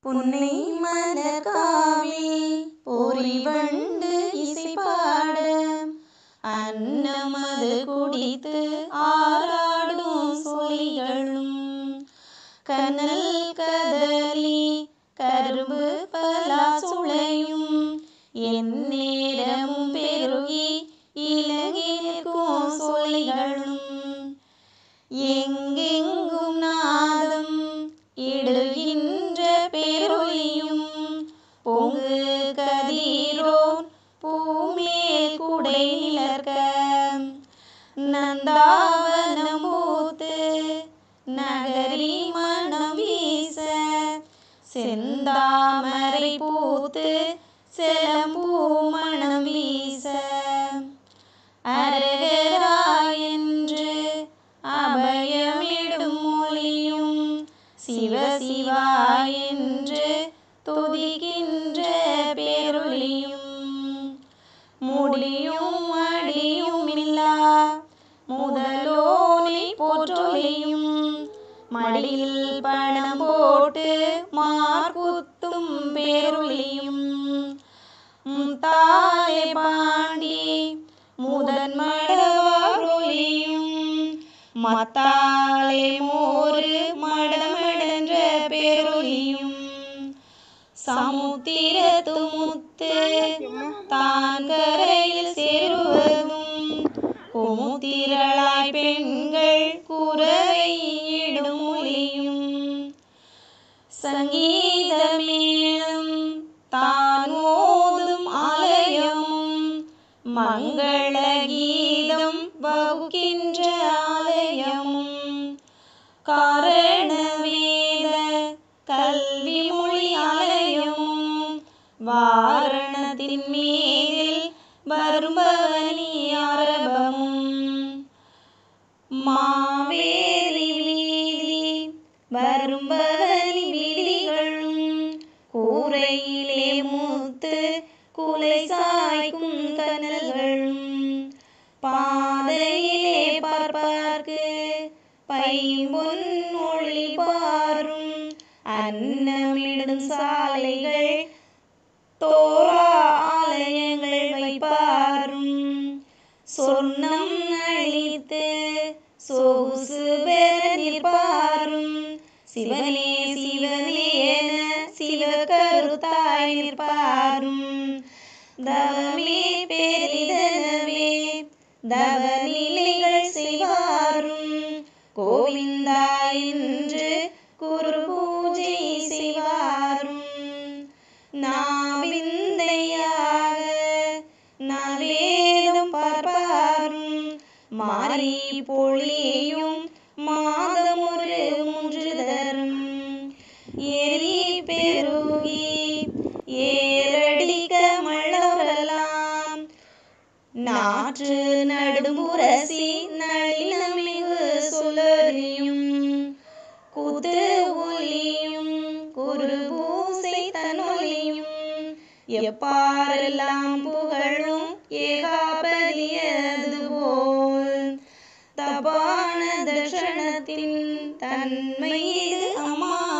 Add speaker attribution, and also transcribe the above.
Speaker 1: புன்னை மலர்காவில் பொறிவண்டு இசைப்பாட அன்னமது குடித்து ஆராடும் சொலிகளும் கனல் கதலி கரும்பு பலா சுளையும் எந்நேரமும் பெருகி இலகிற்கும் சொலிகளும் எங்கெங்கும் நாதம் இடுகின்ற பெருளியும் பொங்கு கதிரோன் பூமேல் குடை நிலர்க்க நந்தாவனம் பூத்து நகரி மனம் வீச செந்தாமரை பூத்து செலம்பூ மணம் வீச அரகரா என்று அபயமிடும் மொழியும் சிவ சிவா என்று துதிக்கின்ற பெருளியும் முடியும் அடியும் இல்லா முதலோனை போற்றொலியும் மடியில் பணம் போட்டு மார்குத்தும் பெருளியும் தாலே பாண்டி முதன் மடவாரொலியும் மத்தாலே மோரு மடமடன்ற பெருளியும் சமுத்திரத்து முத்து தான் கரையில் சேருவதும் குமுத்திரளாய் பெண்கள் குரவையிடும் மொழியும் சங்கீத மேளம் தான் ஓதும் ஆலயமும் மங்கள கீதம் வகுக்கின்ற ஆலயமும் காரண வேத கல்வி மொழி ஆலயமும் வாரணத்தின் மீதில் வரும்பவனி ஆரபமும் மாவேரி வீதி வரும்பவனி வீதிகளும் கூரையிலே மூத்து குலை சாய்க்கும் கனல்களும் பாதையிலே பார்ப்பார்க்கு பைம்பொன் ஒளி பாரும் அன்னமிடும் சாலைகள் தோரா ஆலயங்கள் வைப்பாரும் சொர்ணம் அளித்து சொகுசு பெற நிற்பாரும் சிவனே சிவனே என சிவகருத்தாய் நிற்பாரும் தவமே பெரிதனவே தவ நிலைகள் செய்வாரும் கோவிந்தா என்று குரு பூஜை செய்வாரும் நாவிந்தையாக நாவேதம் பார்ப்பாரும் மாறி பொழியும் மாதம் ஒரு மூன்று தரும் எரி பெருகி ஏரடிக்க மழவரலாம் நாற்று நடுமுரசி நளினமிகு சுழறியும் குது ஒலியும் குரு பூசை தனொலியும் எப்பாரெல்லாம் புகழும் ஏகாபதியது போல் தபான தர்ஷனத்தின் தன்மை இது அம்மா